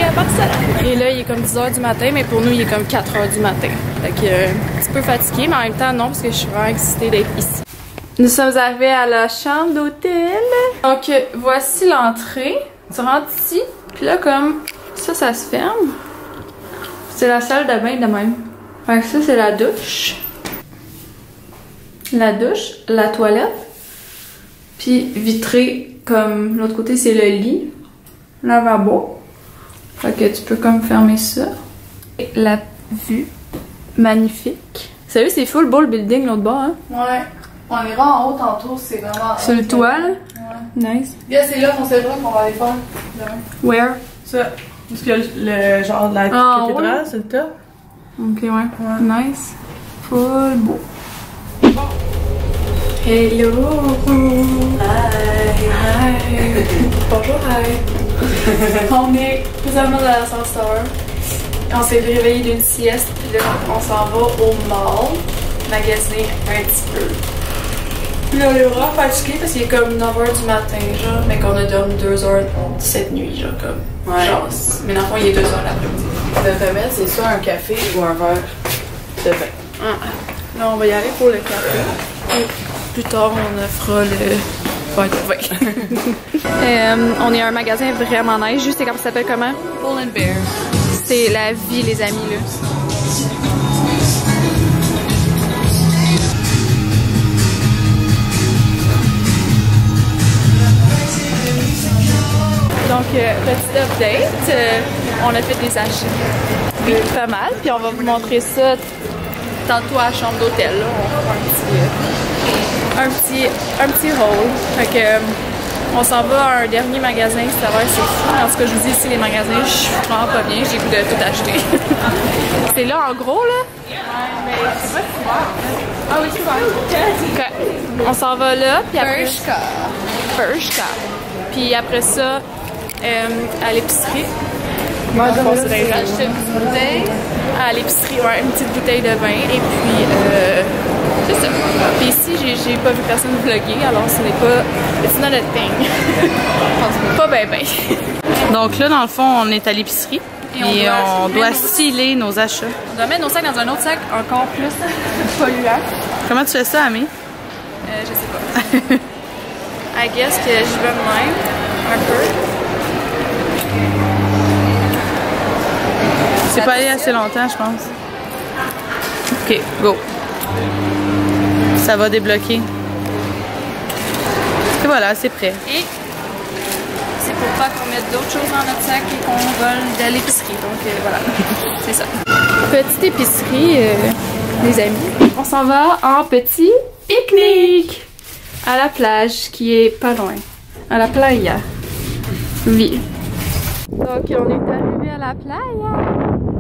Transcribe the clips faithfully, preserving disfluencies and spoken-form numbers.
à Barcelone. Et là, il est comme dix heures du matin, mais pour nous, il est comme quatre heures du matin. Fait que euh, un petit peu fatiguée, mais en même temps, non, parce que je suis vraiment excitée d'être ici. Nous sommes arrivés à la chambre d'hôtel. Donc, euh, voici l'entrée. Tu rentres ici, puis là, comme ça, ça se ferme. C'est la salle de bain de même. Fait que ça, c'est la douche. La douche, la toilette. Puis vitré, comme l'autre côté, c'est le lit. Lavabo. Fait que tu peux comme fermer ça. Et la vue, magnifique. Sérieux, c'est full beau le building l'autre bord, hein? Ouais. On ira en haut tantôt, c'est vraiment... Sur le toit, là? Ouais. Nice. Bien, c'est là qu'on sait pas qu'on va aller faire demain. Where? Ça. Parce que le, le genre de la ah, cathédrale, ouais. C'est le top. Ok, ouais. ouais. Nice. Full beau. Hello! Hi! Hi! Bonjour, hi! On est présentement dans l'ascenseur. On s'est réveillé d'une sieste, puis là, on s'en va au mall, magasiner un petit peu. Puis là, on est vraiment fatigué parce qu'il est comme neuf heures du matin, genre, mais qu'on a dormi deux heures cette nuit, genre, comme. Ouais. Genre, mais dans le fond, il est deux heures l'après-midi. Le remède, c'est soit un café ou un verre de vin. Ah. Là, on va y aller pour le café. Et plus tard, on fera le verre de vin. euh, on est à un magasin vraiment nice. Juste, comment ça s'appelle comment? Pull and Bear. C'est la vie, les amis, là. Donc, euh, petit update, euh, on a fait des achats. Oui, pas mal. Puis on va vous montrer ça tantôt à la chambre d'hôtel. On fera un petit, euh, un petit, un petit haul. Fait que, euh, on s'en va à un dernier magasin, ça va, c'est fou. En tout cas, je vous dis ici, les magasins, je suis vraiment pas bien. J'ai le goût de tout acheter. C'est là, en gros, là? Ouais, mais c'est pas super. Ah oui, c'est super. Okay. On s'en va là, puis après... Bershka. Bershka. Puis après ça... Euh, à l'épicerie. Moi, je vais acheter une petite bouteille. À l'épicerie, ouais, une petite bouteille de vin. Et puis, euh, c'est ça. Puis ici, j'ai pas vu personne vlogger, alors ce n'est pas. It's not a thing. Pas ben ben. Donc là, dans le fond, on est à l'épicerie. Et, et on doit, on doit styler nos achats. On doit mettre nos sacs dans un autre sac encore plus polluant. Comment tu fais ça, Amé? Euh, je sais pas. I guess que je vais de même, un peu. C'est pas allé assez longtemps, je pense. Ok, go. Ça va débloquer. Et voilà, c'est prêt. Et c'est pour pas qu'on mette d'autres choses dans notre sac et qu'on vole de l'épicerie. Donc euh, voilà, c'est ça. Petite épicerie, euh, les amis. On s'en va en petit pique-nique à la plage qui est pas loin. À la playa. Oui. Donc on est arrivé à la playa.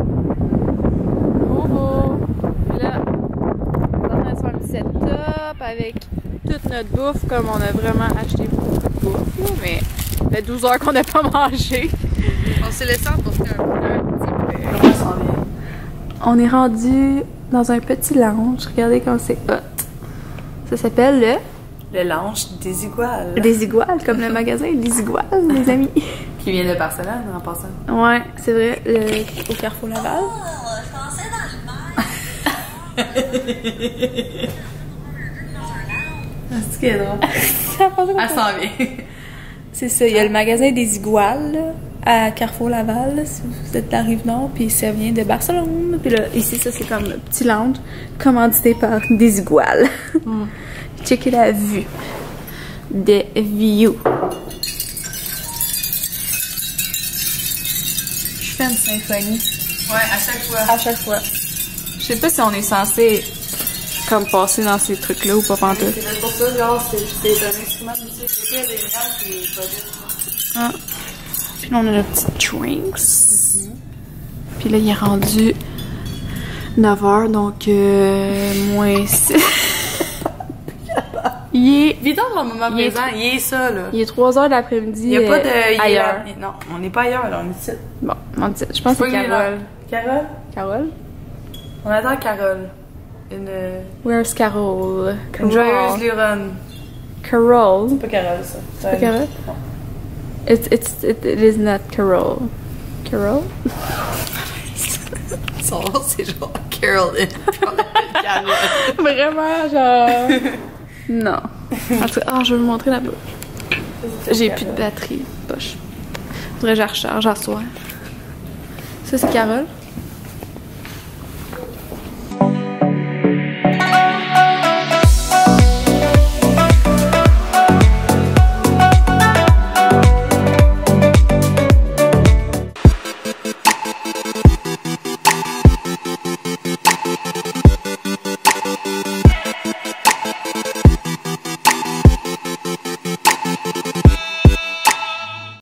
Oh oh. Là, on est en train de faire un petit setup avec toute notre bouffe, comme on a vraiment acheté beaucoup de bouffe, mais ça fait douze heures qu'on n'a pas mangé. On s'est laissé emporter un, un petit peu. On s'en vient. On est rendu dans un petit lounge. Regardez comme c'est hot. Ça s'appelle le... Le lounge des Iguales. Des Iguales, comme le magasin des Iguales, les amis. Qui vient de Barcelone, en passant. Ouais, c'est vrai, le... au Carrefour Laval. Oh, je pensais dans le bar. C'est ce qui est drôle. Elle s'en vient. C'est ça, il y a le magasin des Iguales là, à Carrefour Laval, là, si vous êtes de la Rive-Nord, puis ça vient de Barcelone. Puis là, ici, ça c'est comme le petit lounge commandité par des Iguales. Mm. Checkez la vue. The view. Je fais une symphonie. Ouais, à chaque fois. À chaque fois. Je sais pas si on est censé comme passer dans ces trucs-là ou pas pantoute. C'est pour ça, genre, c'est un instrument de musique. C'est pas des gens qui produisent. Ah. Puis là, on a notre petit drinks. Mm-hmm. Puis là, il est rendu neuf heures, donc euh, moins six. Il est... Vivons dans le moment il présent, est... il est ça, là. Il est trois heures de l'après-midi. Il n'y a pas de... Euh, ailleurs. A... Non, on n'est pas ailleurs, là, on est ici. Bon, on dit... je pense que c'est Carole. Carole? Carole? On attend Carole. Une... Where's Carole? Une joyeuse Lironne. Carole? C'est pas Carole, ça. C'est pas Carole? It's, it's, it, it is not Carole. Carol? Son nom, c'est genre Carolyn. Puis on l'appelle Carol. Vraiment, genre. Non. En tout cas, ah, je vais vous montrer là-bas. J'ai plus de batterie. Poche. Faudrait que je la recharge à soir. Ça, c'est Carole.